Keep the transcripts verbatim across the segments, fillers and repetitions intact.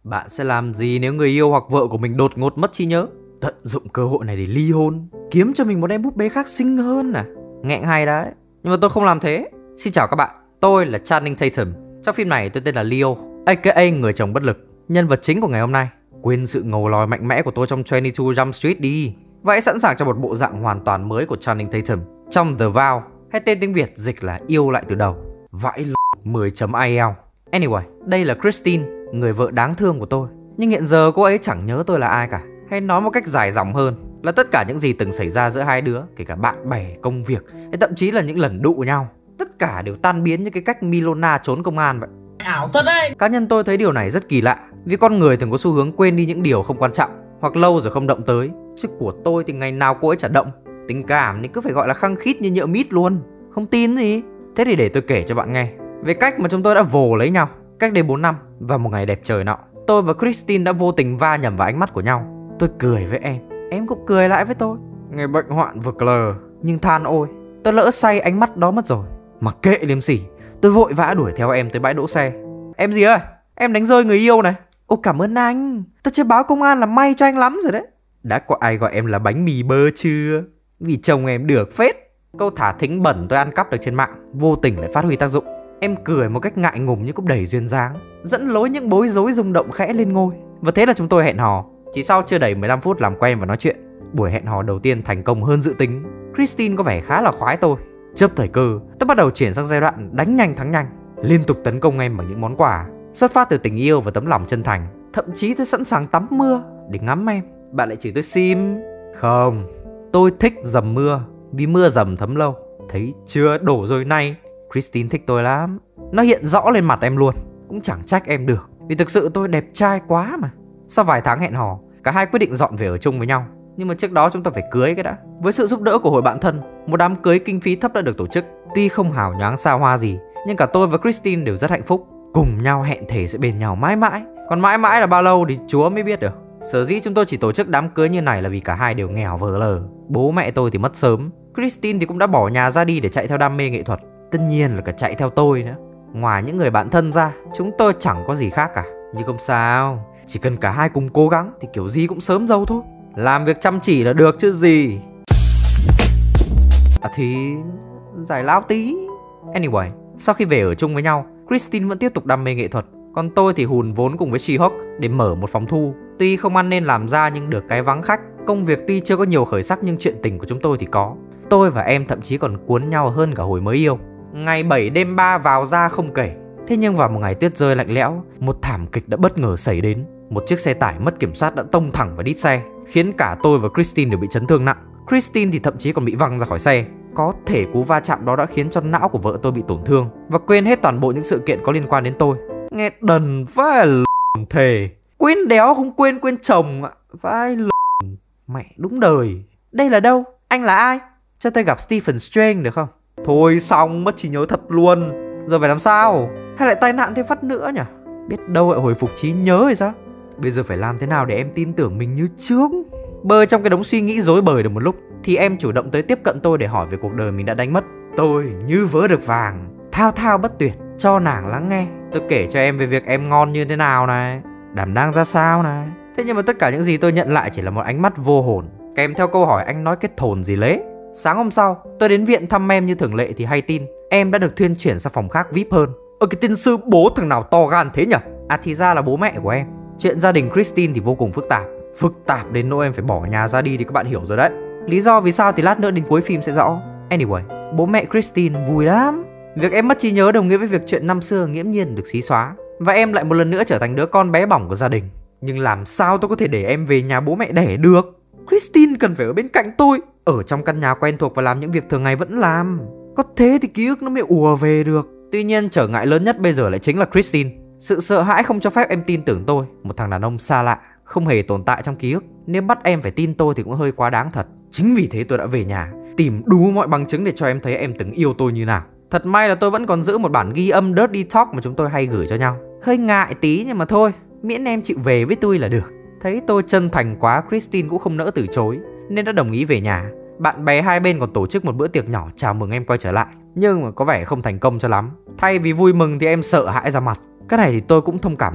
Bạn sẽ làm gì nếu người yêu hoặc vợ của mình đột ngột mất trí nhớ? Tận dụng cơ hội này để li hôn, kiếm cho mình một em búp bê khác xinh hơn à? Nghẹn hay đấy. Nhưng mà tôi không làm thế. Xin chào các bạn, tôi là Channing Tatum. Trong phim này tôi tên là Leo, aka người chồng bất lực, nhân vật chính của ngày hôm nay. Quên sự ngầu lòi mạnh mẽ của tôi trong hai mươi hai Jump Street đi, và hãy sẵn sàng cho một bộ dạng hoàn toàn mới của Channing Tatum trong The Vow, hay tên tiếng Việt dịch là Yêu lại từ đầu. Vãi l*** mười chấm ai eo. Anyway, đây là Christine, người vợ đáng thương của tôi. Nhưng hiện giờ cô ấy chẳng nhớ tôi là ai cả. Hay nói một cách dài dòng hơn là tất cả những gì từng xảy ra giữa hai đứa, kể cả bạn bè, công việc, hay thậm chí là những lần đụ nhau, tất cả đều tan biến như cái cách Milona trốn công an vậy. Ảo thật đấy. Cá nhân tôi thấy điều này rất kỳ lạ, vì con người thường có xu hướng quên đi những điều không quan trọng, hoặc lâu rồi không động tới. Chứ của tôi thì ngày nào cô ấy chả động. Tình cảm thì cứ phải gọi là khăng khít như nhựa mít luôn. Không tin gì? Thế thì để tôi kể cho bạn nghe về cách mà chúng tôi đã vồ lấy nhau cách đây bốn năm. Và một ngày đẹp trời nọ, tôi và Christine đã vô tình va nhầm vào ánh mắt của nhau. Tôi cười với em, em cũng cười lại với tôi. Ngày bệnh hoạn vực lờ, nhưng than ôi, tôi lỡ say ánh mắt đó mất rồi. Mặc kệ liêm sỉ, tôi vội vã đuổi theo em tới bãi đỗ xe. Em gì ơi, em đánh rơi người yêu này. Ô cảm ơn anh, tôi chưa báo công an là may cho anh lắm rồi đấy. Đã có ai gọi em là bánh mì bơ chưa? Vì chồng em được phết. Câu thả thính bẩn tôi ăn cắp được trên mạng vô tình lại phát huy tác dụng. Em cười một cách ngại ngùng nhưng cũng đầy duyên dáng, dẫn lối những bối rối rung động khẽ lên ngôi. Và thế là chúng tôi hẹn hò. Chỉ sau chưa đầy mười lăm phút làm quen và nói chuyện, buổi hẹn hò đầu tiên thành công hơn dự tính. Christine có vẻ khá là khoái tôi. Chớp thời cơ, tôi bắt đầu chuyển sang giai đoạn đánh nhanh thắng nhanh, liên tục tấn công em bằng những món quà xuất phát từ tình yêu và tấm lòng chân thành. Thậm chí tôi sẵn sàng tắm mưa để ngắm em. Bạn lại chửi tôi sim. Không, tôi thích dầm mưa, vì mưa dầm thấm lâu. Thấy chưa, đổ rồi này. Christine thích tôi lắm, nó hiện rõ lên mặt em luôn. Cũng chẳng trách em được, vì thực sự tôi đẹp trai quá mà. Sau vài tháng hẹn hò, cả hai quyết định dọn về ở chung với nhau. Nhưng mà trước đó chúng ta phải cưới cái đã. Với sự giúp đỡ của hội bạn thân, một đám cưới kinh phí thấp đã được tổ chức. Tuy không hào nhoáng xa hoa gì, nhưng cả tôi và Christine đều rất hạnh phúc. Cùng nhau hẹn thề sẽ bên nhau mãi mãi. Còn mãi mãi là bao lâu thì Chúa mới biết được. Sở dĩ chúng tôi chỉ tổ chức đám cưới như này là vì cả hai đều nghèo vờ lờ. Bố mẹ tôi thì mất sớm, Christine thì cũng đã bỏ nhà ra đi để chạy theo đam mê nghệ thuật. Tất nhiên là cả chạy theo tôi nữa. Ngoài những người bạn thân ra, chúng tôi chẳng có gì khác cả. Nhưng không sao, chỉ cần cả hai cùng cố gắng thì kiểu gì cũng sớm dâu thôi. Làm việc chăm chỉ là được chứ gì. À thì giải lao tí. Anyway, sau khi về ở chung với nhau, Christine vẫn tiếp tục đam mê nghệ thuật, còn tôi thì hùn vốn cùng với She-Hulk để mở một phòng thu. Tuy không ăn nên làm ra nhưng được cái vắng khách. Công việc tuy chưa có nhiều khởi sắc nhưng chuyện tình của chúng tôi thì có. Tôi và em thậm chí còn cuốn nhau hơn cả hồi mới yêu. Ngày bảy đêm ba vào ra không kể. Thế nhưng vào một ngày tuyết rơi lạnh lẽo, một thảm kịch đã bất ngờ xảy đến. Một chiếc xe tải mất kiểm soát đã tông thẳng vào đít xe, khiến cả tôi và Christine đều bị chấn thương nặng. Christine thì thậm chí còn bị văng ra khỏi xe. Có thể cú va chạm đó đã khiến cho não của vợ tôi bị tổn thương và quên hết toàn bộ những sự kiện có liên quan đến tôi. Nghe đần vai l*** thề. Quên đéo không quên quên chồng ạ. Vai l***. Mẹ đúng đời. Đây là đâu? Anh là ai? Cho tôi gặp Stephen Strange được không? Thôi xong, mất trí nhớ thật luôn. Giờ phải làm sao? Hay lại tai nạn thêm phát nữa nhỉ? Biết đâu lại hồi phục trí nhớ hay sao? Bây giờ phải làm thế nào để em tin tưởng mình như trước? Bơi trong cái đống suy nghĩ rối bời được một lúc thì em chủ động tới tiếp cận tôi để hỏi về cuộc đời mình đã đánh mất. Tôi như vớ được vàng, thao thao bất tuyệt cho nàng lắng nghe. Tôi kể cho em về việc em ngon như thế nào này, đảm đang ra sao này. Thế nhưng mà tất cả những gì tôi nhận lại chỉ là một ánh mắt vô hồn, kèm theo câu hỏi anh nói cái thồn gì lế. Sáng hôm sau, tôi đến viện thăm em như thường lệ thì hay tin em đã được thuyên chuyển sang phòng khác vi ai pi hơn. Ơ cái tiên sư bố thằng nào to gan thế nhỉ? À thì ra là bố mẹ của em. Chuyện gia đình Christine thì vô cùng phức tạp. Phức tạp đến nỗi em phải bỏ nhà ra đi thì các bạn hiểu rồi đấy. Lý do vì sao thì lát nữa đến cuối phim sẽ rõ. Anyway, bố mẹ Christine vui lắm. Việc em mất trí nhớ đồng nghĩa với việc chuyện năm xưa nghiễm nhiên được xí xóa, và em lại một lần nữa trở thành đứa con bé bỏng của gia đình. Nhưng làm sao tôi có thể để em về nhà bố mẹ đẻ được? Christine cần phải ở bên cạnh tôi, ở trong căn nhà quen thuộc và làm những việc thường ngày vẫn làm. Có thế thì ký ức nó mới ùa về được. Tuy nhiên trở ngại lớn nhất bây giờ lại chính là Christine. Sự sợ hãi không cho phép em tin tưởng tôi, một thằng đàn ông xa lạ, không hề tồn tại trong ký ức. Nếu bắt em phải tin tôi thì cũng hơi quá đáng thật. Chính vì thế tôi đã về nhà, tìm đủ mọi bằng chứng để cho em thấy em từng yêu tôi như nào. Thật may là tôi vẫn còn giữ một bản ghi âm Dirty Talk mà chúng tôi hay gửi cho nhau. Hơi ngại tí nhưng mà thôi, miễn em chịu về với tôi là được. Thấy tôi chân thành quá, Christine cũng không nỡ từ chối, nên đã đồng ý về nhà. Bạn bè hai bên còn tổ chức một bữa tiệc nhỏ chào mừng em quay trở lại, nhưng mà có vẻ không thành công cho lắm. Thay vì vui mừng thì em sợ hãi ra mặt. Cái này thì tôi cũng thông cảm được.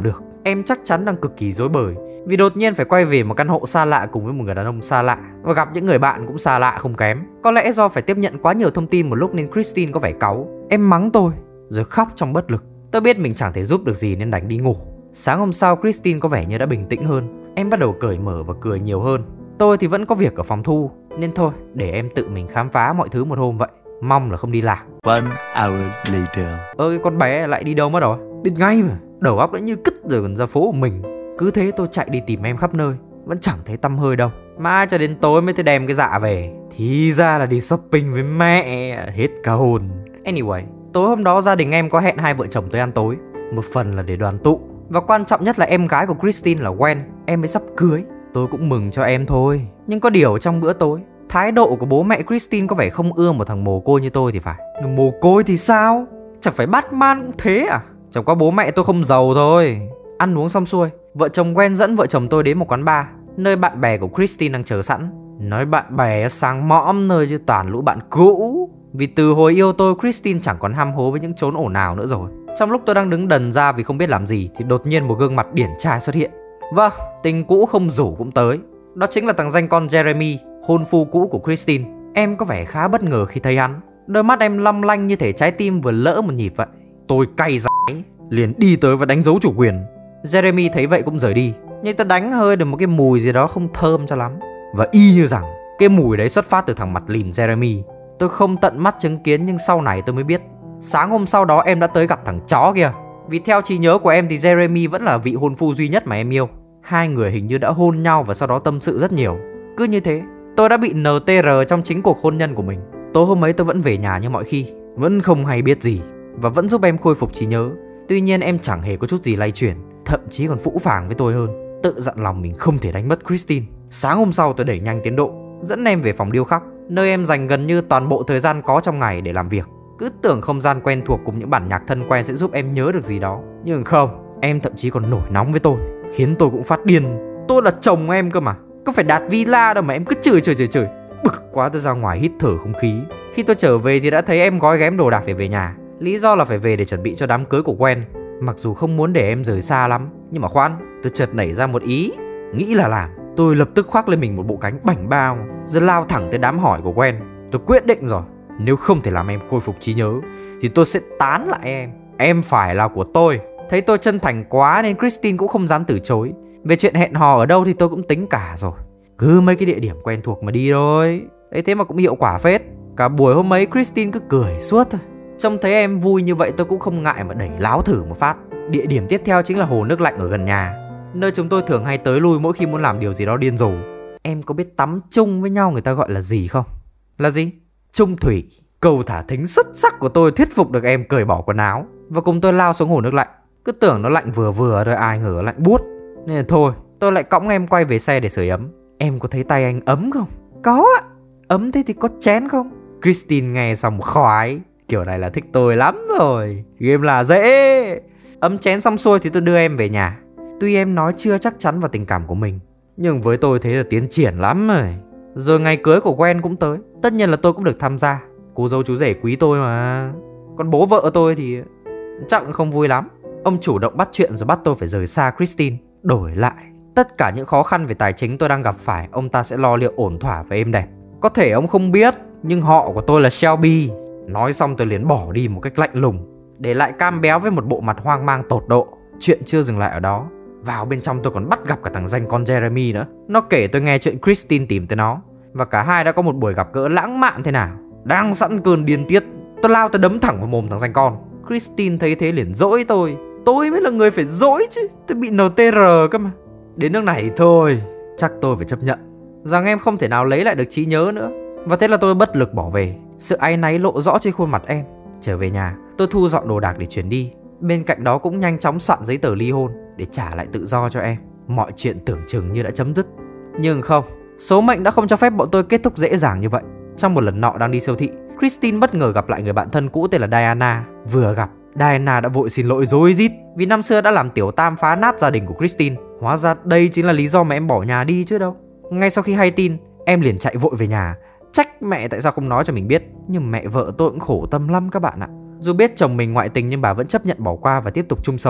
Em chắc chắn đang cực kỳ rối bời vì đột nhiên phải quay về một căn hộ xa lạ cùng với một người đàn ông xa lạ và gặp những người bạn cũng xa lạ không kém. Có lẽ do phải tiếp nhận quá nhiều thông tin một lúc nên Christine có vẻ cáu. Em mắng tôi rồi khóc trong bất lực. Tôi biết mình chẳng thể giúp được gì nên đành đi ngủ. Sáng hôm sau Christine có vẻ như đã bình tĩnh hơn. Em bắt đầu cởi mở và cười nhiều hơn. Tôi thì vẫn có việc ở phòng thu nên thôi để em tự mình khám phá mọi thứ một hôm vậy. Mong là không đi lạc. One hour later. Ơ cái con bé lại đi đâu mất rồi? Biết ngay mà. Đầu óc đã như cứt rồi còn ra phố của mình. Cứ thế tôi chạy đi tìm em khắp nơi, vẫn chẳng thấy tăm hơi đâu. Mãi cho đến tối mới thấy đem cái dạ về. Thì ra là đi shopping với mẹ. Hết cả hồn. Anyway, tối hôm đó gia đình em có hẹn hai vợ chồng tôi ăn tối. Một phần là để đoàn tụ, và quan trọng nhất là em gái của Christine là Gwen, em ấy sắp cưới. Tôi cũng mừng cho em thôi. Nhưng có điều trong bữa tối, thái độ của bố mẹ Christine có vẻ không ưa một thằng mồ côi như tôi thì phải. Mồ côi thì sao? Chẳng phải Batman cũng thế à? Chẳng qua bố mẹ tôi không giàu thôi. Ăn uống xong xuôi, vợ chồng Gwen dẫn vợ chồng tôi đến một quán bar, nơi bạn bè của Christine đang chờ sẵn. Nói bạn bè sang mõm nơi chứ toàn lũ bạn cũ. Vì từ hồi yêu tôi, Christine chẳng còn ham hố với những chốn ồn ào nữa rồi. Trong lúc tôi đang đứng đần ra vì không biết làm gì thì đột nhiên một gương mặt điển trai xuất hiện. Vâng, tình cũ không rủ cũng tới. Đó chính là thằng danh con Jeremy, hôn phu cũ của Christine. Em có vẻ khá bất ngờ khi thấy hắn. Đôi mắt em long lanh như thể trái tim vừa lỡ một nhịp vậy. Tôi cay dãi, liền đi tới và đánh dấu chủ quyền. Jeremy thấy vậy cũng rời đi. Nhưng tôi đánh hơi được một cái mùi gì đó không thơm cho lắm. Và y như rằng cái mùi đấy xuất phát từ thằng mặt lìn Jeremy. Tôi không tận mắt chứng kiến nhưng sau này tôi mới biết. Sáng hôm sau đó em đã tới gặp thằng chó kia. Vì theo trí nhớ của em thì Jeremy vẫn là vị hôn phu duy nhất mà em yêu. Hai người hình như đã hôn nhau và sau đó tâm sự rất nhiều. Cứ như thế, tôi đã bị en tê rờ trong chính cuộc hôn nhân của mình. Tối hôm ấy tôi vẫn về nhà như mọi khi, vẫn không hay biết gì, và vẫn giúp em khôi phục trí nhớ. Tuy nhiên em chẳng hề có chút gì lay chuyển, thậm chí còn phũ phàng với tôi hơn. Tự dặn lòng mình không thể đánh mất Christine. Sáng hôm sau tôi đẩy nhanh tiến độ, dẫn em về phòng điêu khắc, nơi em dành gần như toàn bộ thời gian có trong ngày để làm việc. Cứ tưởng không gian quen thuộc cùng những bản nhạc thân quen sẽ giúp em nhớ được gì đó. Nhưng không, em thậm chí còn nổi nóng với tôi, khiến tôi cũng phát điên. Tôi là chồng em cơ mà, có phải đạt villa đâu mà em cứ chửi chửi chửi chửi. Bực quá tôi ra ngoài hít thở không khí. Khi tôi trở về thì đã thấy em gói ghém đồ đạc để về nhà. Lý do là phải về để chuẩn bị cho đám cưới của Gwen. Mặc dù không muốn để em rời xa lắm, nhưng mà khoan, tôi chợt nảy ra một ý. Nghĩ là làm. Tôi lập tức khoác lên mình một bộ cánh bảnh bao, rồi lao thẳng tới đám hỏi của Gwen. Tôi quyết định rồi, nếu không thể làm em khôi phục trí nhớ thì tôi sẽ tán lại em. Em phải là của tôi. Thấy tôi chân thành quá nên Christine cũng không dám từ chối. Về chuyện hẹn hò ở đâu thì tôi cũng tính cả rồi. Cứ mấy cái địa điểm quen thuộc mà đi thôi. Đấy, thế mà cũng hiệu quả phết. Cả buổi hôm ấy Christine cứ cười suốt thôi. Trông thấy em vui như vậy tôi cũng không ngại mà đẩy láo thử một phát. Địa điểm tiếp theo chính là hồ nước lạnh ở gần nhà, nơi chúng tôi thường hay tới lui mỗi khi muốn làm điều gì đó điên rồ. Em có biết tắm chung với nhau người ta gọi là gì không? Là gì? Chung thủy. Cầu thả thính xuất sắc của tôi thuyết phục được em cởi bỏ quần áo và cùng tôi lao xuống hồ nước lạnh. Cứ tưởng nó lạnh vừa vừa rồi ai ngờ lạnh buốt. Nên là thôi, tôi lại cõng em quay về xe để sưởi ấm. Em có thấy tay anh ấm không? Có ạ. Ấm thế thì có chén không? Christine nghe xong khoái. Kiểu này là thích tôi lắm rồi. Game là dễ. Ấm chén xong xuôi thì tôi đưa em về nhà. Tuy em nói chưa chắc chắn vào tình cảm của mình, nhưng với tôi thế là tiến triển lắm rồi. Rồi ngày cưới của Gwen cũng tới. Tất nhiên là tôi cũng được tham gia. Cô dâu chú rể quý tôi mà. Còn bố vợ tôi thì chắc không vui lắm. Ông chủ động bắt chuyện rồi bắt tôi phải rời xa Christine. Đổi lại, tất cả những khó khăn về tài chính tôi đang gặp phải, ông ta sẽ lo liệu ổn thỏa và êm đẹp. Có thể ông không biết, nhưng họ của tôi là Shelby. Nói xong tôi liền bỏ đi một cách lạnh lùng, để lại Cam béo với một bộ mặt hoang mang tột độ. Chuyện chưa dừng lại ở đó. Vào bên trong tôi còn bắt gặp cả thằng danh con Jeremy nữa. Nó kể tôi nghe chuyện Christine tìm tới nó, và cả hai đã có một buổi gặp gỡ lãng mạn thế nào. Đang sẵn cơn điên tiết, tôi lao tới đấm thẳng vào mồm thằng danh con. Christine thấy thế liền dỗi tôi. Tôi mới là người phải dỗi chứ, tôi bị en tê rờ cơ mà. Đến nước này thì thôi, chắc tôi phải chấp nhận rằng em không thể nào lấy lại được trí nhớ nữa. Và thế là tôi bất lực bỏ về. Sự áy náy lộ rõ trên khuôn mặt em. Trở về nhà, tôi thu dọn đồ đạc để chuyển đi. Bên cạnh đó cũng nhanh chóng soạn giấy tờ ly hôn để trả lại tự do cho em. Mọi chuyện tưởng chừng như đã chấm dứt, nhưng không. Số mệnh đã không cho phép bọn tôi kết thúc dễ dàng như vậy. Trong một lần nọ đang đi siêu thị, Christine bất ngờ gặp lại người bạn thân cũ tên là Diana. Vừa gặp, Diana đã vội xin lỗi rối rít vì năm xưa đã làm tiểu tam phá nát gia đình của Christine. Hóa ra đây chính là lý do mà em bỏ nhà đi chứ đâu. Ngay sau khi hay tin, em liền chạy vội về nhà, trách mẹ tại sao không nói cho mình biết. Nhưng mẹ vợ tôi cũng khổ tâm lắm các bạn ạ. Dù biết chồng mình ngoại tình nhưng bà vẫn chấp nhận bỏ qua và tiếp tục chung sống.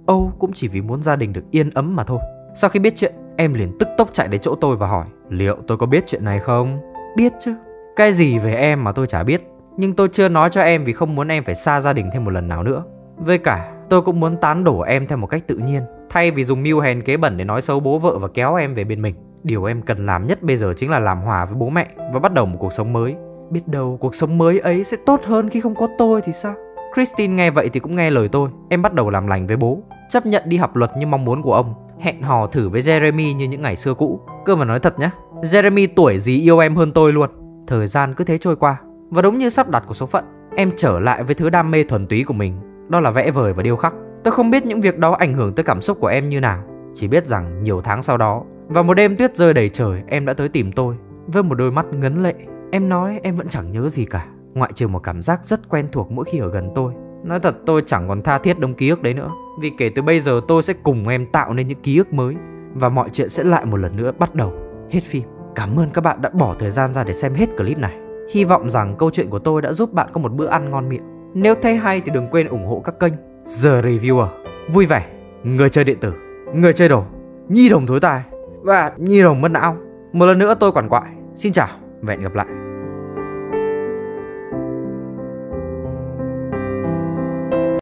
Âu cũng chỉ vì muốn gia đình được yên ấm mà thôi. Sau khi biết chuyện, em liền tức tốc chạy đến chỗ tôi và hỏi liệu tôi có biết chuyện này không. Biết chứ. Cái gì về em mà tôi chả biết. Nhưng tôi chưa nói cho em vì không muốn em phải xa gia đình thêm một lần nào nữa. Với cả tôi cũng muốn tán đổ em theo một cách tự nhiên, thay vì dùng mưu hèn kế bẩn để nói xấu bố vợ và kéo em về bên mình. Điều em cần làm nhất bây giờ chính là làm hòa với bố mẹ và bắt đầu một cuộc sống mới. Biết đâu cuộc sống mới ấy sẽ tốt hơn khi không có tôi thì sao. Christine nghe vậy thì cũng nghe lời tôi. Em bắt đầu làm lành với bố, chấp nhận đi học luật như mong muốn của ông, hẹn hò thử với Jeremy như những ngày xưa cũ. Cơ mà nói thật nhá, Jeremy tuổi gì yêu em hơn tôi luôn. Thời gian cứ thế trôi qua, và đúng như sắp đặt của số phận, em trở lại với thứ đam mê thuần túy của mình, đó là vẽ vời và điêu khắc. Tôi không biết những việc đó ảnh hưởng tới cảm xúc của em như nào, chỉ biết rằng nhiều tháng sau đó, vào một đêm tuyết rơi đầy trời, em đã tới tìm tôi với một đôi mắt ngấn lệ. Em nói em vẫn chẳng nhớ gì cả, ngoại trừ một cảm giác rất quen thuộc mỗi khi ở gần tôi. Nói thật tôi chẳng còn tha thiết đống ký ức đấy nữa, vì kể từ bây giờ tôi sẽ cùng em tạo nên những ký ức mới, và mọi chuyện sẽ lại một lần nữa bắt đầu. Hết phim. Cảm ơn các bạn đã bỏ thời gian ra để xem hết clip này. Hy vọng rằng câu chuyện của tôi đã giúp bạn có một bữa ăn ngon miệng. Nếu thấy hay thì đừng quên ủng hộ các kênh The Reviewer, Vui Vẻ, Người Chơi Điện Tử, Người Chơi Đồ, Nhi Đồng Thối Tai và Nhi Đồng Mất Não. Một lần nữa tôi quằn quại. Xin chào và hẹn gặp lại.